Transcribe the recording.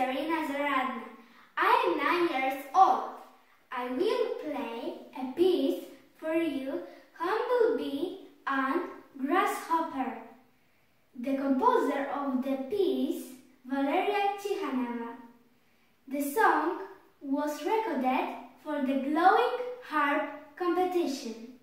Zarina Zaradna. I am 9 years old. I will play a piece for you, Humblebee and Grasshopper. The composer of the piece, Tikhonova. The song was recorded for the Glowing Harp competition.